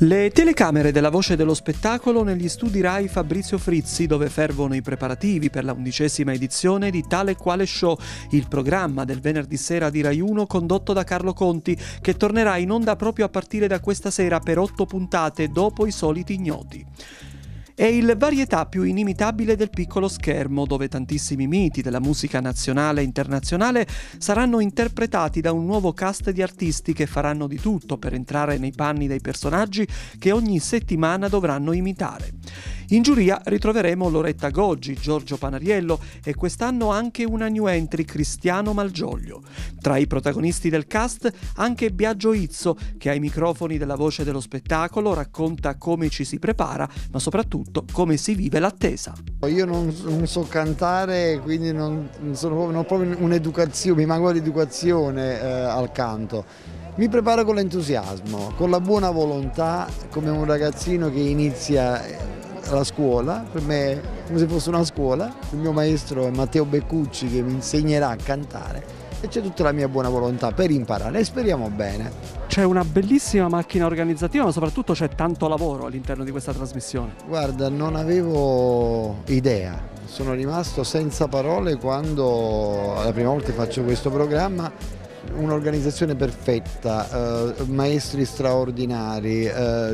Le telecamere della Voce dello Spettacolo negli studi Rai Fabrizio Frizzi, dove fervono i preparativi per la 11ª edizione di Tale Quale Show, il programma del venerdì sera di Rai 1 condotto da Carlo Conti, che tornerà in onda proprio a partire da questa sera per 8 puntate dopo I Soliti Ignoti. È il varietà più inimitabile del piccolo schermo, dove tantissimi miti della musica nazionale e internazionale saranno interpretati da un nuovo cast di artisti che faranno di tutto per entrare nei panni dei personaggi che ogni settimana dovranno imitare. In giuria ritroveremo Loretta Goggi, Giorgio Panariello e quest'anno anche una new entry, Cristiano Malgioglio. Tra i protagonisti del cast anche Biagio Izzo, che ai microfoni della Voce dello Spettacolo racconta come ci si prepara, ma soprattutto come si vive l'attesa. Io non so cantare, quindi non ho proprio un'educazione, mi manca l'educazione al canto. Mi preparo con l'entusiasmo, con la buona volontà, come un ragazzino che inizia la scuola. Per me è come se fosse una scuola. Il mio maestro è Matteo Beccucci, che mi insegnerà a cantare, e c'è tutta la mia buona volontà per imparare e speriamo bene. C'è una bellissima macchina organizzativa, ma soprattutto c'è tanto lavoro all'interno di questa trasmissione. Guarda, non avevo idea, sono rimasto senza parole quando la prima volta faccio questo programma. Un'organizzazione perfetta, maestri straordinari,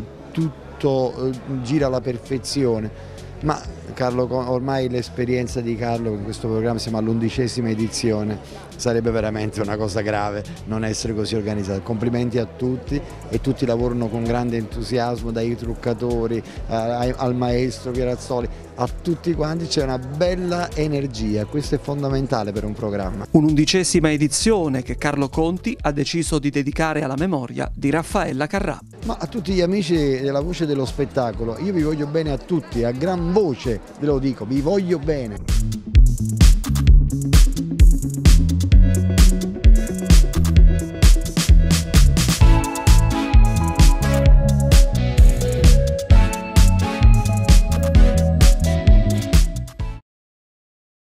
tutto gira alla perfezione, ma Carlo, ormai l'esperienza di Carlo in questo programma, siamo all'11ª edizione, sarebbe veramente una cosa grave non essere così organizzati. Complimenti a tutti, e tutti lavorano con grande entusiasmo, dai truccatori al maestro Pierazzoli, a tutti quanti c'è una bella energia, questo è fondamentale per un programma. Un'undicesima edizione che Carlo Conti ha deciso di dedicare alla memoria di Raffaella Carrà. Ma a tutti gli amici della Voce dello Spettacolo, io vi voglio bene a tutti, a gran voce ve lo dico, vi voglio bene.